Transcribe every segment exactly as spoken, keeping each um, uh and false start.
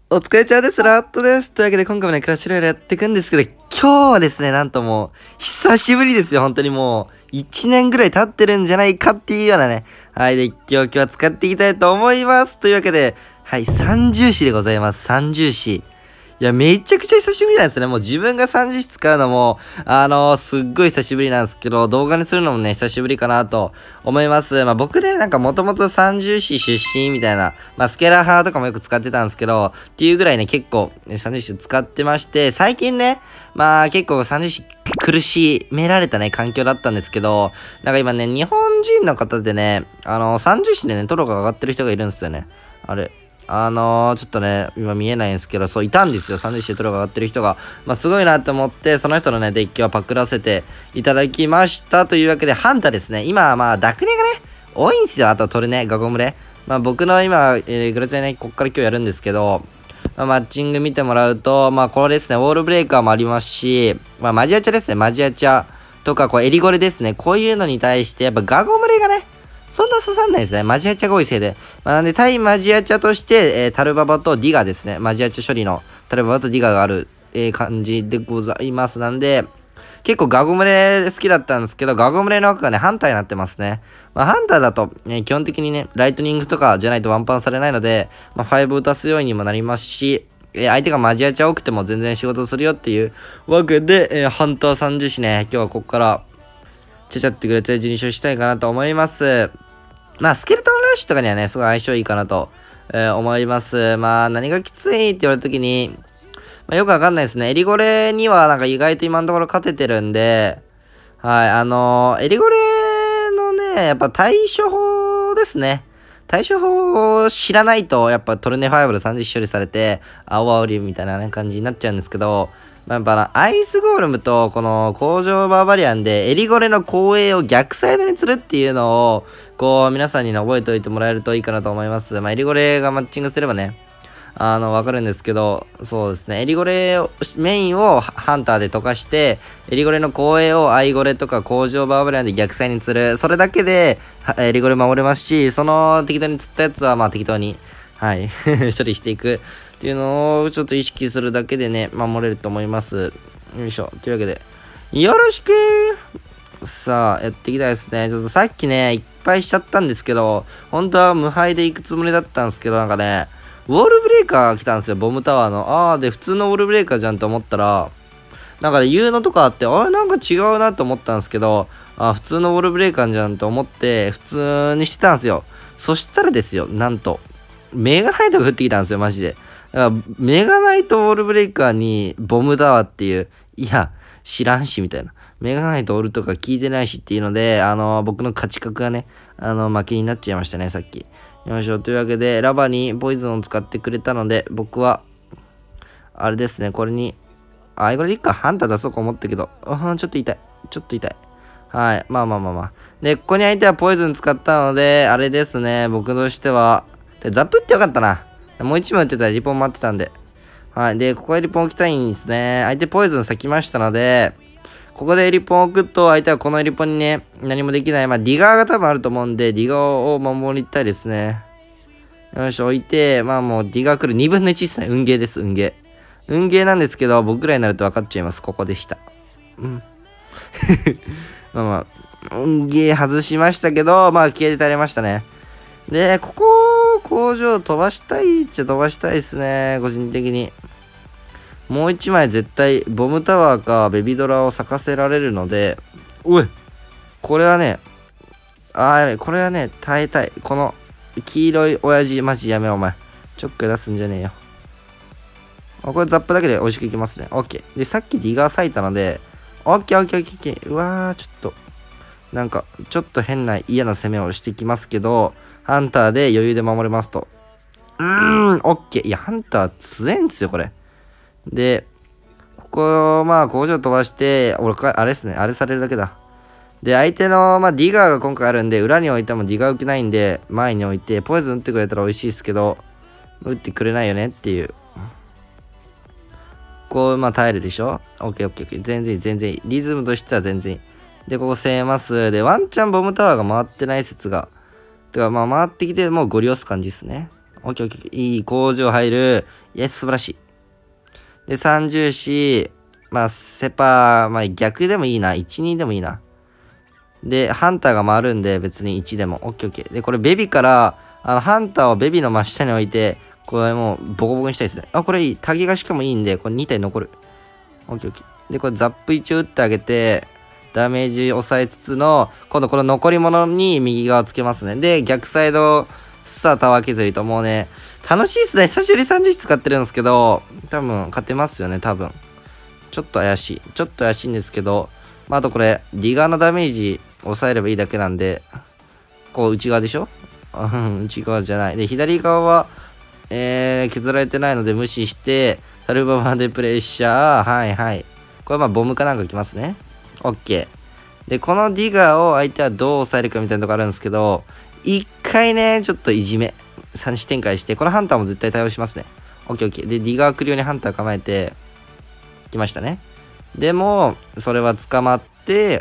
お疲れちゃんです。ラットです。というわけで今回もね、クラッシュロイヤルやっていくんですけど、今日はですね、なんともう、久しぶりですよ。本当にもう、いちねんぐらい経ってるんじゃないかっていうようなね。はい。で、今日、今日は使っていきたいと思います。というわけで、はい、三重視でございます。三重視。いや、めちゃくちゃ久しぶりなんですね。もう自分が三重視使うのも、あのー、すっごい久しぶりなんですけど、動画にするのもね、久しぶりかなと思います。まあ僕ね、なんかもともと三重視出身みたいな、まあスケラハーとかもよく使ってたんですけど、っていうぐらいね、結構、ね、三重視使ってまして、最近ね、まあ結構三重視苦しめられたね、環境だったんですけど、なんか今ね、日本人の方でね、あのー、三重視でね、トロが上がってる人がいるんですよね。あれ。あのー、ちょっとね、今見えないんですけど、そう、いたんですよ。三重視でトロが上がってる人が。まあ、すごいなと思って、その人のね、デッキをパクらせていただきました。というわけで、ハンタですね。今はまあ、ダクネがね、多いんですよ。あと、トルネ、ガゴムレ。まあ、僕の今、えー、グラツェね、こっから今日やるんですけど、まあ、マッチング見てもらうと、まあ、これですね、ウォールブレーカーもありますし、まあ、マジアチャですね、マジアチャとか、こう、エリゴレですね。こういうのに対して、やっぱガゴムレがね、そんな刺さんないですね。マジアチャが多いせいで。まあ、なんで、対マジアチャとして、えー、タルババとディガですね。マジアチャ処理のタルババとディガがある、えー、感じでございます。なんで、結構ガゴムレ好きだったんですけど、ガゴムレの枠がね、ハンターになってますね。まあ、ハンターだと、ね、基本的にね、ライトニングとかじゃないとワンパンされないので、まあ、ご打たすようにもなりますし、えー、相手がマジアチャ多くても全然仕事するよっていうわけで、えー、ハンターさん重視ね、今日はここから、ちゃちゃってくれて入手したいかなと思います。まあ、スケルトンラッシュとかにはね、すごい相性いいかなと、えー、思います。まあ、何がきついって言われたときに、まあ、よくわかんないですね。エリゴレにはなんか意外と今のところ勝ててるんで、はい、あのー、エリゴレのね、やっぱ対処法ですね。対処法を知らないと、やっぱトルネファイブでさんじゅう処理されて、青青りみたいな、ね、感じになっちゃうんですけど、まあ、やっぱな、アイスゴールムと、この工場バーバリアンで、エリゴレの後衛を逆サイドにするっていうのを、こう、皆さんにね、覚えておいてもらえるといいかなと思います。まあ、エリゴレがマッチングすればね、あの、わかるんですけど、そうですね、エリゴレを、メインをハンターで溶かして、エリゴレの後衛をアイゴレとか工場バーバリアンで逆サイドにする。それだけで、エリゴレ守れますし、その適当に釣ったやつは、まあ適当に、はい、処理していく。っていうのをちょっと意識するだけでね、守れると思います。よいしょ。というわけで、よろしくさあ、やっていきたいですね。ちょっとさっきね、いっぱいしちゃったんですけど、本当は無敗で行くつもりだったんですけど、なんかね、ウォールブレーカー来たんですよ、ボムタワーの。あー、で、普通のウォールブレーカーじゃんと思ったら、なんかね、言うのとかあって、あれ、なんか違うなと思ったんですけど、あ、普通のウォールブレーカーじゃんと思って、普通にしてたんですよ。そしたらですよ、なんと、メガナイトが降ってきたんですよ、マジで。だから、メガナイトウォールブレイカーにボムタワーっていう、いや、知らんし、みたいな。メガナイトオールとか聞いてないしっていうので、あのー、僕の勝ち確がね、あのー、負けになっちゃいましたね、さっき。よいしょ、というわけで、ラバにポイズンを使ってくれたので、僕は、あれですね、これに、あ、これでいっか、ハンター出そうか思ったけど、うん、ちょっと痛い。ちょっと痛い。はい、まあまあまあまあ。で、ここに相手はポイズン使ったので、あれですね、僕としては、ザップってよかったな。もう一枚打ってたらリポン待ってたんで。はい。で、ここへリポン置きたいんですね。相手ポイズン咲きましたので、ここでリポン置くと、相手はこのリポンにね、何もできない。まあ、ディガーが多分あると思うんで、ディガーを守りたいですね。よし、置いて、まあもうディガー来る。にぶんのいちですね。運ゲーです、運ゲー。運ゲーなんですけど、僕ぐらいになると分かっちゃいます。ここでした。うん。まあまあ、運ゲー外しましたけど、まあ消えて垂れましたね。で、ここ、工場飛ばしたいっちゃ飛ばしたいですね。個人的に。もう一枚絶対、ボムタワーかベビドラを咲かせられるので、おいこれはね、あー、これはね、耐えたい。この、黄色い親父、マジやめよ、お前。ちょっかい出すんじゃねえよ。あ、これザップだけで美味しくいきますね。オッケー。で、さっきディガー咲いたので、オッケーオッケーオッケーオッケー。うわー、ちょっと、なんか、ちょっと変な嫌な攻めをしてきますけど、ハンターで余裕で守れますと。うーん、オッケー。いや、ハンター強いんですよ、これ。で、ここ、まあ、工場飛ばして、俺、あれですね、あれされるだけだ。で、相手の、まあ、ディガーが今回あるんで、裏に置いてもディガー受けないんで、前に置いて、ポイズン打ってくれたら美味しいですけど、打ってくれないよねっていう。こう、まあ、耐えるでしょ？オッケーオッケーオッケー。全然いい、全然いい。リズムとしては全然いい。で、ここ攻めます。で、ワンチャンボムタワーが回ってない説が。てか、まあ、回ってきて、もうゴリ押す感じですね。オッケーオッケー。いい工場入る。いいや、素晴らしい。で、三重視、まあ、セパ、まあ、逆でもいいな。いち、にでもいいな。で、ハンターが回るんで、別にいちでも。オッケーオッケー。で、これベビから、あの、ハンターをベビの真下に置いて、これもうボコボコにしたいですね。あ、これいい。タギがしかもいいんで、これに体残る。オッケーオッケー。で、これザップ一応打ってあげて、ダメージ抑えつつの、今度この残り物に右側つけますね。で、逆サイド、さあ、タワー削りともうね、楽しいっすね。久しぶりさんじゅう使ってるんですけど、多分勝てますよね、多分。ちょっと怪しい。ちょっと怪しいんですけど、まあ、あとこれ、ディガーのダメージ抑えればいいだけなんで、こう内側でしょ内側じゃない。で、左側は、えー、削られてないので無視して、サルババでプレッシャー。はいはい。これまあボムかなんかきますね。オッケー。で、このディガーを相手はどう抑えるかみたいなとこあるんですけど、一回ね、ちょっといじめ。三子展開して、このハンターも絶対対応しますね。オッケーオッケー。で、ディガー来るようにハンター構えて、来ましたね。でも、それは捕まって、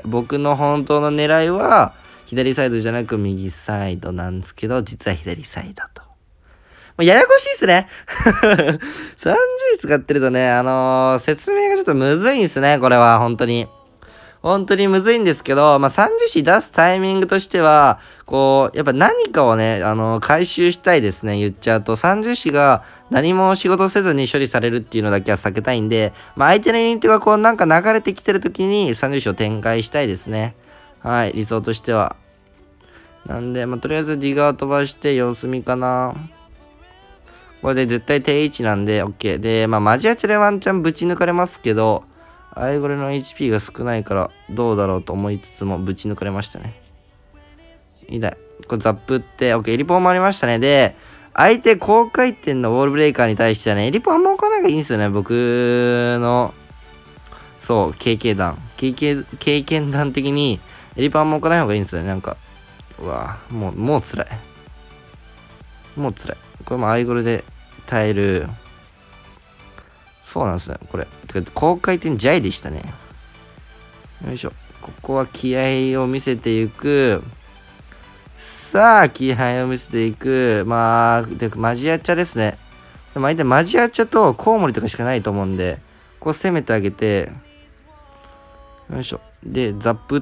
僕の本当の狙いは、左サイドじゃなく右サイドなんですけど、実は左サイドと。もうややこしいっすね。さんじゅう使ってるとね、あのー、説明がちょっとむずいんすね、これは、本当に。本当にむずいんですけど、まあ、さんじゅう子出すタイミングとしては、こう、やっぱ何かをね、あのー、回収したいですね、言っちゃうと。さんじゅう子が何も仕事せずに処理されるっていうのだけは避けたいんで、まあ、相手のユニットがこう、なんか流れてきてる時にさんじゅう子を展開したいですね。はい、理想としては。なんで、まあ、とりあえずディガー飛ばして様子見かな。これで絶対定位置なんで、OK。で、まあ、マジアチャでワンチャンぶち抜かれますけど、アイゴレの エイチピー が少ないから、どうだろうと思いつつも、ぶち抜かれましたね。いいだ。これザップって、OK。エリポンもありましたね。で、相手高回転のウォールブレイカーに対してはね、エリポンあんま置かない方がいいんですよね。僕の、そう、経験談。経験、経験談的に、エリポンも置かない方がいいんですよね。なんか、うわもう、もう辛い。もう辛い。これもアイゴレで耐える。そうなんですね、これ。てか、高回転ジャイでしたね。よいしょ。ここは気合を見せていく。さあ、気合を見せていく。まあ、で、マジアチャですね。でも相手マジアチャとコウモリとかしかないと思うんで、こう攻めてあげて、よいしょ。で、ザップって、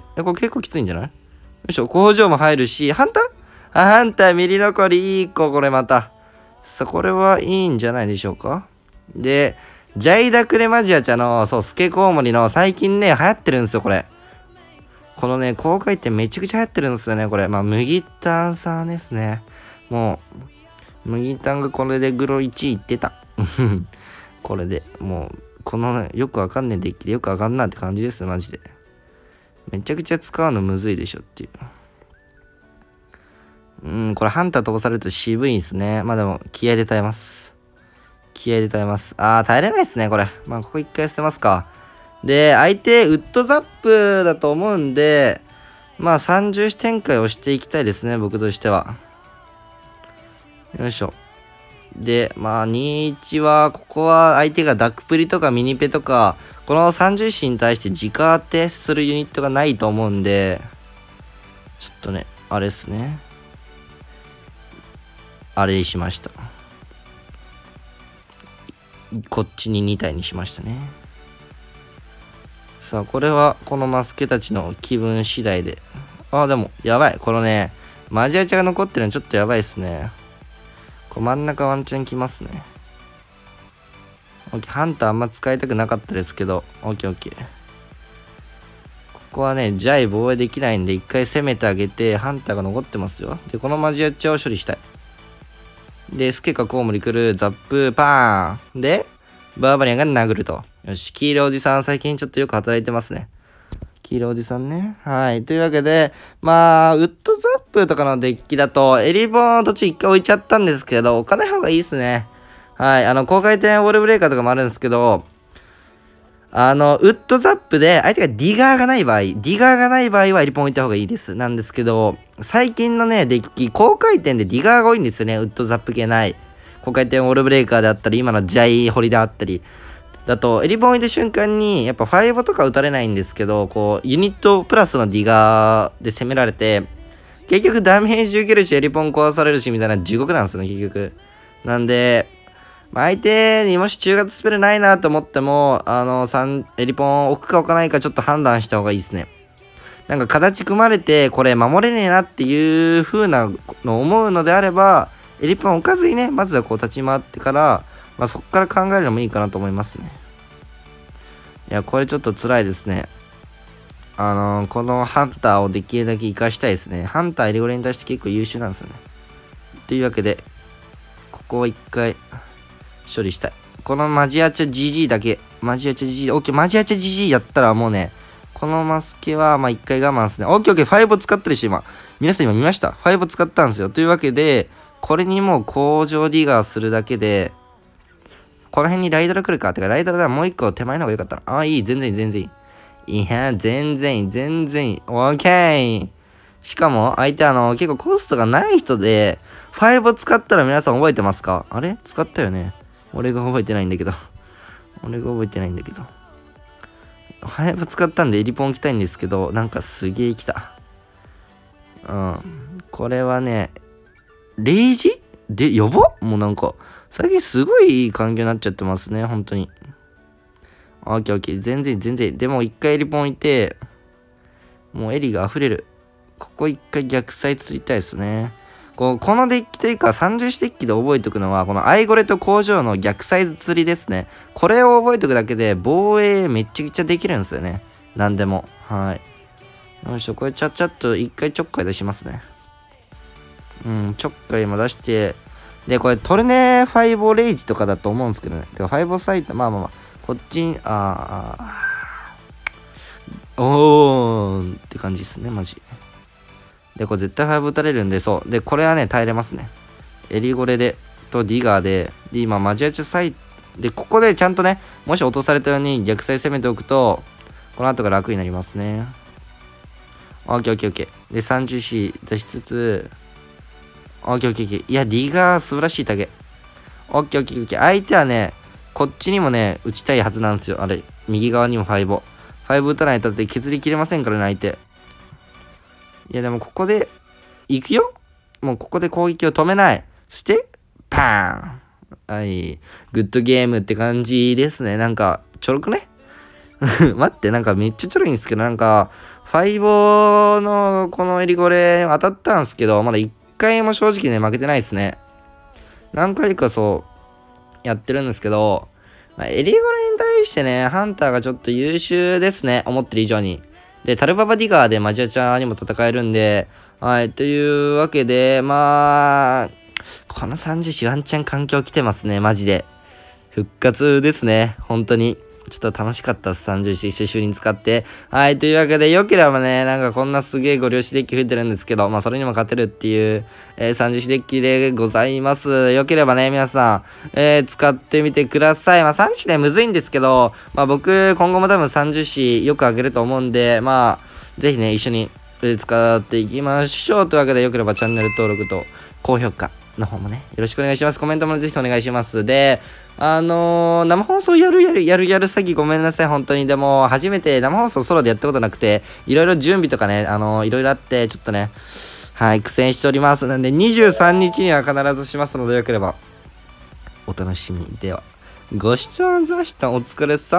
え、これ結構きついんじゃない？よいしょ。工場も入るし、ハンター？あ、ハンター、ミリ残りいい子、これまた。さあ、これはいいんじゃないでしょうか。で、ジャイダクレマジアチャの、そう、スケコウモリの最近ね、流行ってるんですよ、これ。このね、高回転めちゃくちゃ流行ってるんですよね、これ。まあ、麦タンさんですね。もう、麦タンがこれでグロいちいってた。これで、もう、このね、よくわかんねえデッキでよくわかんないって感じですよ、マジで。めちゃくちゃ使うのむずいでしょっていう。うん、これハンター飛ばされると渋いんですね。まあでも、気合で耐えます。気合で耐えます。あー、耐えれないですね、これ。まあ、ここ一回捨てますか。で、相手、ウッドザップだと思うんで、まあ、さんじゅう子展開をしていきたいですね、僕としては。よいしょ。で、まあ、にいちは、ここは相手がダックプリとかミニペとか、このさんじゅう子に対して直当てするユニットがないと思うんで、ちょっとね、あれですね。あれにしました。こっちにに体にしましたね。さあ、これはこのマスケたちの気分次第で。あ、でも、やばい。このね、マジアチャが残ってるのちょっとやばいっすね。こう真ん中ワンチャンきますね。オッケー。ハンターあんま使いたくなかったですけど、オッケーオッケー。ここはね、ジャイ防衛できないんで、一回攻めてあげて、ハンターが残ってますよ。で、このマジアチャを処理したい。で、スケかコウモリ来る、ザップ、パーン。で、バーバリアンが殴ると。よし、黄色おじさん最近ちょっとよく働いてますね。黄色おじさんね。はい。というわけで、まあ、ウッドザップとかのデッキだと、エリボン途中一回置いちゃったんですけど、置かない方がいいっすね。はい。あの、高回転ウォールブレーカーとかもあるんですけど、あの、ウッドザップで相手がディガーがない場合、ディガーがない場合はエリポン置いた方がいいです。なんですけど、最近のね、デッキ、高回転でディガーが多いんですよね。ウッドザップ系ない。高回転ウォールブレーカーであったり、今のジャイホリであったり。だと、エリポン置いた瞬間に、やっぱファイブとか打たれないんですけど、こう、ユニットプラスのディガーで攻められて、結局ダメージ受けるし、エリポン壊されるし、みたいな地獄なんですよね、結局。なんで、 まあ、相手にもし中型スペルないなと思っても、あの、さんエリポン置くか置かないかちょっと判断した方がいいですね。なんか形組まれて、これ守れねえなっていう風なの思うのであれば、エリポン置かずにね、まずはこう立ち回ってから、まあ、そこから考えるのもいいかなと思いますね。いや、これちょっと辛いですね。あのー、このハンターをできるだけ活かしたいですね。ハンターエリゴレに対して結構優秀なんですよね。というわけで、ここを一回処理したい。このマジアチャ ジージー だけ。マジアチャ ジージー、オッケー、マジアチャ ジージー やったらもうね、このマスケはまあ一回我慢ですね。オッケーオッケー、ファイブを使ってるし、今。皆さん今見ました ?ファイブ を使ったんですよ。というわけで、これにもう工場ディガーするだけで、この辺にライドラ来るか。てか、ライドラもう一個手前の方が良かったな。ああ、いい、全然いい、全然いい。いや、全然いい、全然いい。オッケー。しかも、相手あの、結構コストがない人で、ファイブを使ったら皆さん覚えてますか？あれ使ったよね。俺が覚えてないんだけど。俺が覚えてないんだけど。ファイブ使ったんでエリポン置きたいんですけど、なんかすげえ来た。うん。これはね、レイジで、やばもうなんか、最近すごいいい環境になっちゃってますね、本当に。オッケーオッケー。全然全然。でも一回エリポンいて、もうエリが溢れる。ここ一回逆サイ釣りたいですね。こうこのデッキというかさんじゅう種デッキで覚えておくのは、このアイゴレと工場の逆サイズ釣りですね。これを覚えておくだけで防衛めっちゃくちゃできるんですよね。なんでも。はい。よいしょ、これちゃっちゃっと一回ちょっかい出しますね。うん、ちょっかいも出して、で、これトルネファイボレイジとかだと思うんですけどね。てかファイボサイト、まあまあまあ、こっちに、あー、あー、おーんって感じですね、マジ。で、これ絶対ファイブ打たれるんで、そう。で、これはね、耐えれますね。エリゴレで、とディガーで、で、今、マジアチュサイで、ここでちゃんとね、もし落とされたように逆サイ攻めておくと、この後が楽になりますね。オッケーオッケーオッケー。で、さんじゅうシー 出しつつ、オッケーオッケーオッケー。いや、ディガー素晴らしいタゲ。オッケーオッケーオッケー。相手はね、こっちにもね、打ちたいはずなんですよ。あれ、右側にもファイブ。ファイブ打たないとって削りきれませんからね、相手。いやでもここで、行くよ。もうここで攻撃を止めない。して、パーン。はい。グッドゲームって感じですね。なんか、ちょろくね待って、なんかめっちゃちょろいんですけど、なんか、ファイボのこのエリゴレ当たったんですけど、まだ一回も正直ね、負けてないですね。何回かそう、やってるんですけど、まあ、エリゴレに対してね、ハンターがちょっと優秀ですね。思ってる以上に。で、タルババディガーでマジアチャにも戦えるんで、はい、というわけで、まあ、このさんじゅうよんワンチャン環境来てますね、マジで。復活ですね、本当に。ちょっと楽しかったっす、さんじゅうよん久しぶりに使って。はい、というわけで、良ければね、なんかこんなすげえご了承デッキ増えてるんですけど、まあそれにも勝てるっていう、えー、さんじゅう種デッキでございます。良ければね、皆さん、えー、使ってみてください。まあさん種ね、むずいんですけど、まあ僕、今後も多分さんじゅう種よくあげると思うんで、まあ、ぜひね、一緒に使っていきましょう。というわけで、良ければチャンネル登録と高評価の方もね、よろしくお願いします。コメントもぜひお願いします。で、あのー、生放送やるやるやるやる詐欺ごめんなさい、本当に。でも、初めて生放送ソロでやったことなくて、いろいろ準備とかね、あのー、いろいろあって、ちょっとね、はい、苦戦しております。なんで、にじゅうさんにちには必ずしますので、よければ、お楽しみ。では、ご視聴ありがとうございました。お疲れ様。